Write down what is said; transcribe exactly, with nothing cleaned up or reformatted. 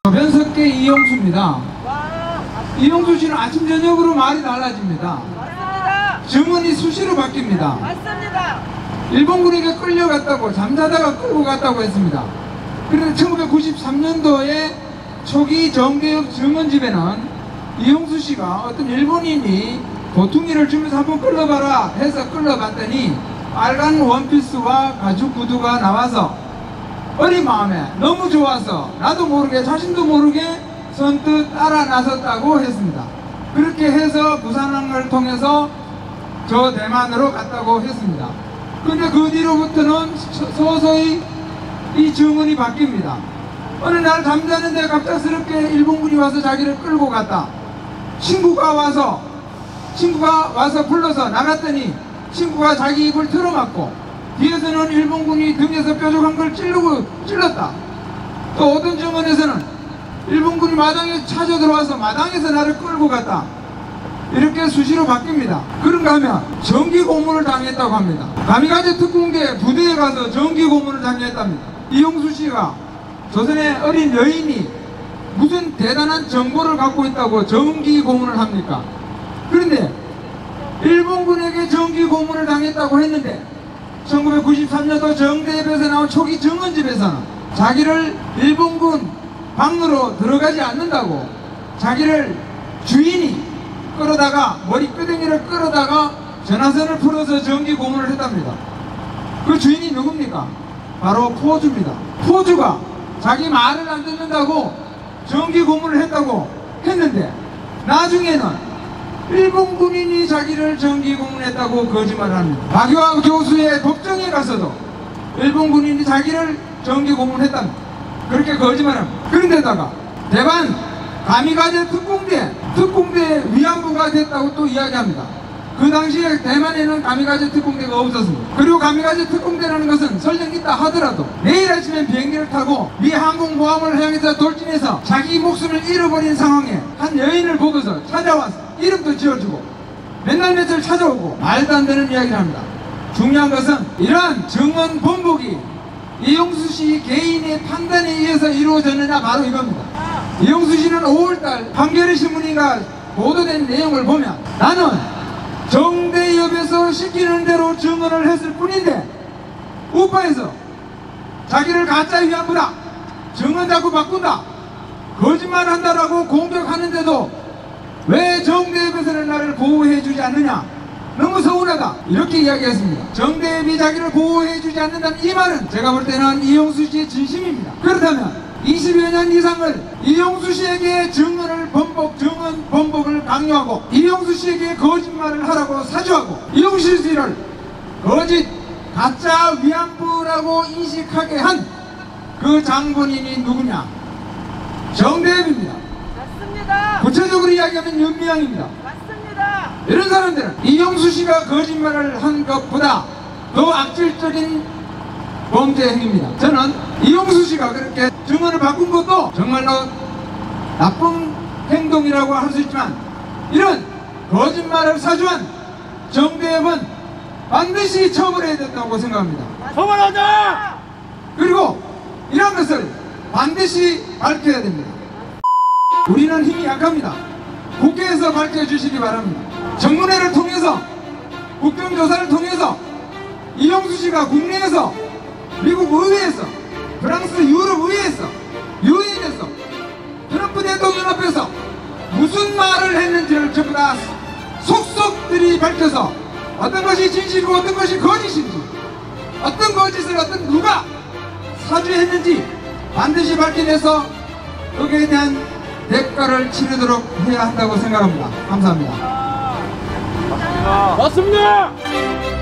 변석계 이용수입니다. 이용수 씨는 아침 저녁으로 말이 달라집니다. 맞습니다. 증언이 수시로 바뀝니다. 맞습니다. 일본군에게 끌려갔다고 잠자다가 끌고 갔다고 했습니다. 그런데 천구백구십삼 년도에 초기 정개혁 증언집에는 이용수 씨가 어떤 일본인이 도퉁이를 주면서 한번 끌어봐라 해서 끌어봤더니 빨간 원피스와 가죽 구두가 나와서 어린 마음에 너무 좋아서 나도 모르게 자신도 모르게 선뜻 따라 나섰다고 했습니다. 그렇게 해서 부산항을 통해서 저 대만으로 갔다고 했습니다. 근데 그 뒤로부터는 서서히 이 증언이 바뀝니다. 어느 날 잠자는데 갑작스럽게 일본군이 와서 자기를 끌고 갔다. 친구가 와서 친구가 와서 불러서 나갔더니 친구가 자기 입을 틀어막고 뒤에서는 일본군이 등에서 뾰족한 걸 찌르고 찔렀다. 또 어떤 증언에서는 일본군이 마당에 찾아 들어와서 마당에서 나를 끌고 갔다. 이렇게 수시로 바뀝니다. 그런가 하면 정기 고문을 당했다고 합니다. 가미가제 특공대 부대에 가서 정기 고문을 당했답니다. 이용수 씨가 조선의 어린 여인이 무슨 대단한 정보를 갖고 있다고 정기 고문을 합니까? 그런데 일본군에게 정기 고문을 당했다고 했는데 천구백구십삼 년도 정대협에서 나온 초기 증언집에서는 자기를 일본군 방으로 들어가지 않는다고 자기를 주인이 끌어다가 머리끄댕이를 끌어다가 전화선을 풀어서 정기 고문을 했답니다. 그 주인이 누굽니까? 바로 포주입니다. 포주가 자기 말을 안 듣는다고 정기 고문을 했다고 했는데 나중에는 일본 군인이 자기를 정기 고문했다고 거짓말을 합니다. 박유하 교수의 법정에 가서도 일본 군인이 자기를 정기 고문했답니다. 그렇게 거짓말합니다. 그런데다가 대만 가미가제 특공대 특공대 위안부가 됐다고 또 이야기합니다. 그 당시에 대만에는 가미가제 특공대가 없었습니다. 그리고 가미가제 특공대라는 것은 설령 있다 하더라도 내일 아침에 비행기를 타고 미 항공모함을 향해서 돌진해서 자기 목숨을 잃어버린 상황에 한 여인을 보고서 찾아와서 이름도 지어주고 맨날 며칠 찾아오고 말도 안 되는 이야기를 합니다. 중요한 것은 이러한 증언 번복이 이용수 씨 개인의 판단에 의해서 이루어졌느냐 바로 이겁니다. 이용수 씨는 오월달 한겨레 신문인가 보도된 내용을 보면 나는 정대협에서 시키는 대로 증언을 했을 뿐인데 우파에서 자기를 가짜 위안부다, 증언 자꾸 바꾼다, 거짓말 한다라고 공격하는데도 왜 정대협에서는 나를 보호해주지 않느냐, 너무 서운하다, 이렇게 이야기했습니다. 정대협이 자기를 보호해주지 않는다는 이 말은 제가 볼 때는 이용수 씨의 진심입니다. 그렇다면 이십여 년 이상을 이용수 씨에게 증언을 번복, 증언 번복을 강요하고 이용수 씨에게 거짓말을 하라고 사주하고 이용수 씨를 거짓, 가짜 위안부라고 인식하게 한 그 장본인이 누구냐? 정대협입니다. 맞습니다. 구체적으로 이야기하면 윤미향입니다. 맞습니다. 이런 사람들은 이용수 씨가 거짓말을 한 것보다 더 악질적인 범죄 행위입니다. 저는 이용수 씨가 그렇게 증언을 바꾼 것도 정말로 나쁜 행동이라고 할 수 있지만 이런 거짓말을 사주한 정대협은 반드시 처벌해야 된다고 생각합니다. 처벌하자! 그리고 이런 것을 반드시 밝혀야 됩니다. 우리는 힘이 약합니다. 국회에서 밝혀주시기 바랍니다. 정문회를 통해서 국정조사를 통해서 이용수 씨가 국내에서 미국 의회에서 프랑스 유럽 의회에서 유엔에서 트럼프 대통령 앞에서 무슨 말을 했는지를 전부 다 속속들이 밝혀서 어떤 것이 진실이고 어떤 것이 거짓인지 어떤 거짓을 어떤 누가 사주했는지 반드시 밝혀내서 여기에 대한 대가를 치르도록 해야 한다고 생각합니다. 감사합니다. 맞습니다. 맞습니다.